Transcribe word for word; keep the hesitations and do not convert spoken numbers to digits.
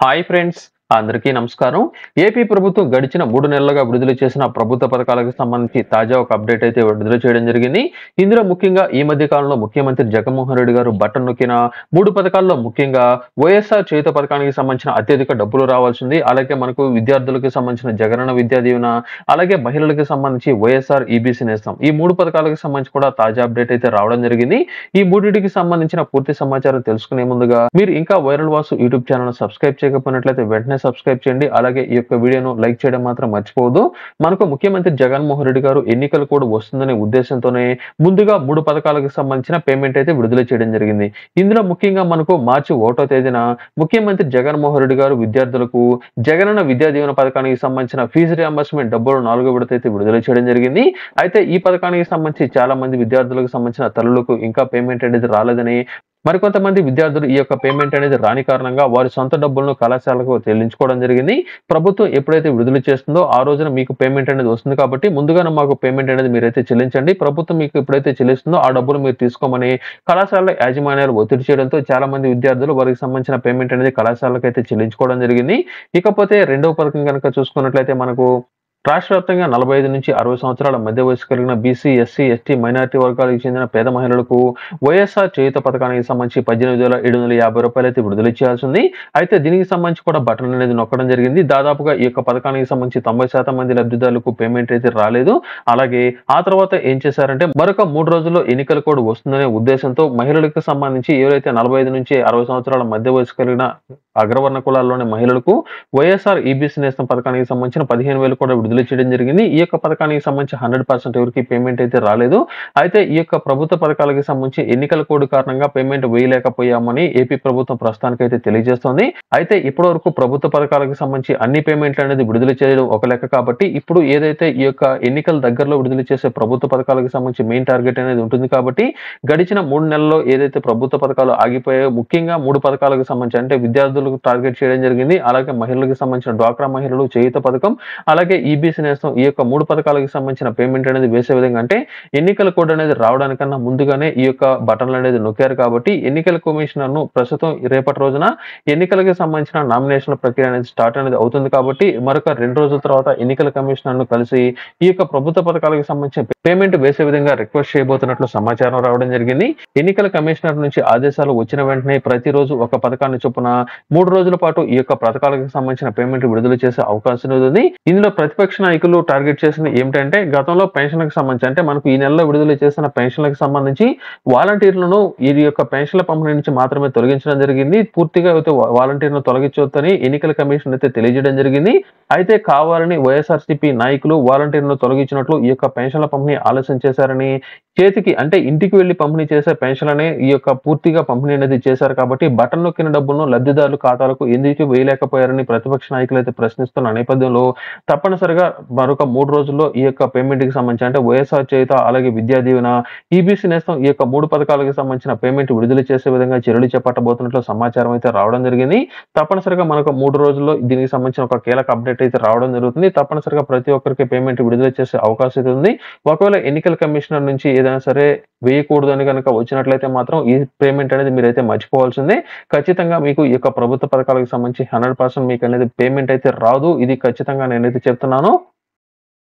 Hi friends, అందరికీ నమస్కారం. AP ప్రభుత్వం గడిచిన మూడు నెలలుగా విడుదల చేసిన ప్రభుత్వ పథకాలకు సంబంధించి తాజా ఒక అప్డేట్ అయితే విడుదల చేయడం జరిగింది. ఇందులో ముఖ్యంగా ఈ మధ్య కాలంలో ముఖ్యమంత్రి జగన్మోహన్ రెడ్డి గారు బటన్ నొక్కిన మూడు పథకాల్లో ముఖ్యంగా వైఎస్ఆర్ చేయూత పథకానికి సంబంధించిన అత్యధిక డబ్బులు రావాల్సింది. అలాగే మనకు విద్యార్థులకు సంబంధించిన జగనన్న విద్యా దీవెన, అలాగే మహిళలకు సంబంధించి వైఎస్ఆర్ ఈబీసీ నేస్తం, ఈ మూడు పథకాలకు సంబంధించి కూడా తాజా అప్డేట్ అయితే రావడం జరిగింది. ఈ మూడింటికి సంబంధించిన పూర్తి సమాచారం తెలుసుకునే ముందుగా మీరు ఇంకా viral Vasu YouTube channel subscribe చేయకపోయినట్లయితే వెంటనే సబ్స్క్రైబ్ చేయండి. అలాగే ఈ యొక్క వీడియోను లైక్ చేయడం మాత్రం మర్చిపోవద్దు. మనకు ముఖ్యమంత్రి జగన్మోహన్ రెడ్డి గారు ఎన్నికలు కూడా వస్తుందనే ఉద్దేశంతోనే ముందుగా మూడు పథకాలకు సంబంధించిన పేమెంట్ అయితే విడుదల చేయడం జరిగింది. ఇందులో ముఖ్యంగా మనకు మార్చి ఒకటో తేదీన ముఖ్యమంత్రి జగన్మోహన్ రెడ్డి గారు విద్యార్థులకు జగనన్న విద్యా దీవెన పథకానికి సంబంధించిన ఫీజు రియంబర్స్మెంట్ డబ్బులు నాలుగో విడత అయితే విడుదల చేయడం జరిగింది. అయితే ఈ పథకానికి సంబంధించి చాలా మంది విద్యార్థులకు సంబంధించిన తల్లులకు ఇంకా పేమెంట్ అనేది రాలేదని, మరికొంతమంది విద్యార్థులు ఈ యొక్క పేమెంట్ అనేది రాని కారణంగా వారి సొంత డబ్బులను కళాశాలకు చెల్లించుకోవడం జరిగింది. ప్రభుత్వం ఎప్పుడైతే విడుదల చేస్తుందో ఆ రోజున మీకు పేమెంట్ అనేది వస్తుంది కాబట్టి ముందుగానే మాకు పేమెంట్ అనేది మీరైతే చెల్లించండి, ప్రభుత్వం మీకు ఎప్పుడైతే చెల్లిస్తుందో ఆ డబ్బులు మీరు తీసుకోమని కళాశాల యాజమాన్యాలు ఒత్తిడి చేయడంతో చాలా మంది విద్యార్థులు వారికి సంబంధించిన పేమెంట్ అనేది కళాశాలకు అయితే చెల్లించుకోవడం జరిగింది. ఇకపోతే రెండవ పథకం కనుక చూసుకున్నట్లయితే మనకు రాష్ట్ర వ్యాప్తంగా నలభై ఐదు నుంచి అరవై సంవత్సరాల మధ్య వయసు కలిగిన బీసీ, ఎస్సీ, ఎస్టీ, మైనారిటీ వర్గాలకు చెందిన పేద మహిళలకు వైఎస్ఆర్ చేయూత పథకానికి సంబంధించి పద్దెనిమిది వేల ఏడు వందల యాభై రూపాయలు అయితే విడుదల చేయాల్సి ఉంది. అయితే దీనికి సంబంధించి కూడా బటన్ అనేది నొక్కడం జరిగింది. దాదాపుగా ఈ యొక్క పథకానికి సంబంధించి తొంభై శాతం మంది లబ్ధిదారులకు పేమెంట్ అయితే రాలేదు. అలాగే ఆ తర్వాత ఏం చేశారంటే మరొక మూడు రోజుల్లో ఎన్నికల కోడ్ వస్తుందనే ఉద్దేశంతో మహిళలకు సంబంధించి ఎవరైతే నలభై ఐదు నుంచి అరవై సంవత్సరాల మధ్య వయసు కలిగిన అగ్రవర్ణ కులాల్లోని మహిళలకు వైఎస్ఆర్ ఈబీసీ నేస్తం పథకానికి సంబంధించిన పదిహేను వేలు కూడా విడుదల చేయడం జరిగింది. ఈ యొక్క పథకానికి సంబంధించి హండ్రెడ్ పర్సెంట్ ఎవరికి పేమెంట్ అయితే రాలేదు. అయితే ఈ యొక్క ప్రభుత్వ పథకాలకు సంబంధించి ఎన్నికల కోడ్ కారణంగా పేమెంట్ వేయలేకపోయామని ఏపీ ప్రభుత్వం ప్రస్తుతానికి అయితే తెలియజేస్తోంది. అయితే ఇప్పటి వరకు ప్రభుత్వ పథకాలకు సంబంధించి అన్ని పేమెంట్లు అనేది విడుదల చేయడం ఒక లెక్క కాబట్టి ఇప్పుడు ఏదైతే ఈ యొక్క ఎన్నికల దగ్గరలో విడుదల చేసే ప్రభుత్వ పథకాలకు సంబంధించి మెయిన్ టార్గెట్ అనేది ఉంటుంది కాబట్టి గడిచిన మూడు నెలల్లో ఏదైతే ప్రభుత్వ పథకాలు ఆగిపోయాయో ముఖ్యంగా మూడు పథకాలకు సంబంధించి అంటే విద్యార్థులకు టార్గెట్ చేయడం జరిగింది. అలాగే మహిళలకు సంబంధించిన డ్వాక్రా మహిళలు చేయూత పథకం, అలాగే ఈబీసీ నేస్తం, ఈ యొక్క మూడు పథకాలకు సంబంధించిన పేమెంట్ అనేది వేసే విధంగా అంటే ఎన్నికల కోడ్ అనేది రావడానికన్నా ముందుగానే ఈ యొక్క బటన్లు అనేది నొక్కారు కాబట్టి ఎన్నికల కమిషనర్ ను ప్రస్తుతం రేపటి రోజున ఎన్నికలకు సంబంధించిన నామినేషన్ల ప్రక్రియ అనేది స్టార్ట్ అనేది అవుతుంది కాబట్టి మరొక రెండు రోజుల తర్వాత ఎన్నికల కమిషనర్ ను కలిసి ఈ యొక్క ప్రభుత్వ పథకాలకు సంబంధించిన పేమెంట్ వేసే విధంగా రిక్వెస్ట్ చేయబోతున్నట్లు సమాచారం రావడం జరిగింది. ఎన్నికల కమిషనర్ నుంచి ఆదేశాలు వచ్చిన వెంటనే ప్రతిరోజు ఒక పథకాన్ని చొప్పున మూడు రోజుల పాటు ఈ యొక్క పథకాలకు సంబంధించిన పేమెంట్ విడుదల చేసే అవకాశం ఉంది. ఇందులో ప్రతిపక్ష నాయకులు టార్గెట్ చేసిన ఏమిటంటే గతంలో పెన్షన్లకు సంబంధించి అంటే మనకు ఈ నెలలో విడుదల చేసిన పెన్షన్లకు సంబంధించి వాలంటీర్లను ఈ యొక్క పెన్షన్ల పంపిణీ నుంచి మాత్రమే తొలగించడం జరిగింది. పూర్తిగా అయితే వాలంటీర్లను తొలగించొద్దని ఎన్నికల కమిషన్ అయితే తెలియజేయడం జరిగింది. అయితే కావాలని వైఎస్ఆర్సీపీ నాయకులు వాలంటీర్లను తొలగించినట్లు ఈ యొక్క పెన్షన్ల పంపిణీ ఆలస్యం చేశారని, చేతికి అంటే ఇంటికి వెళ్లి పంపిణీ చేసే పెన్షన్లనే ఈ యొక్క పూర్తిగా పంపిణీ అనేది చేశారు కాబట్టి బటన్ నొక్కిన డబ్బులను లబ్ధిదారుల ఖాతాలకు ఎందుకు వేయలేకపోయారని ప్రతిపక్ష నాయకులు అయితే ప్రశ్నిస్తున్న నేపథ్యంలో తప్పనిసరిగా మరొక మూడు రోజుల్లో ఈ యొక్క పేమెంట్ కి సంబంధించి అంటే వైఎస్ఆర్ చేయూత, అలాగే విద్యా దీవెన, ఈబీసీ నేస్తం, ఈ యొక్క మూడు పథకాలకు సంబంధించిన పేమెంట్ విడుదల చేసే విధంగా చర్యలు చేపట్టబోతున్నట్లు సమాచారం అయితే రావడం జరిగింది. తప్పనిసరిగా మనకు మూడు రోజుల్లో దీనికి సంబంధించిన ఒక కీలక అప్డేట్ అయితే రావడం జరుగుతుంది. తప్పనిసరిగా ప్రతి ఒక్కరికి పేమెంట్ విడుదల చేసే అవకాశం అయితే ఉంది. ఒకవేళ ఎన్నికల కమిషనర్ నుంచి ఏదైనా సరే వేయకూడదని కనుక వచ్చినట్లయితే మాత్రం ఈ పేమెంట్ అనేది మీరైతే మర్చిపోవాల్సిందే. ఖచ్చితంగా మీకు ఈ యొక్క ప్రభుత్వ పథకాలకు సంబంధించి హండ్రెడ్ పర్సెంట్ మీకు అనేది పేమెంట్ అయితే రాదు. ఇది ఖచ్చితంగా నేనైతే చెప్తున్నాను.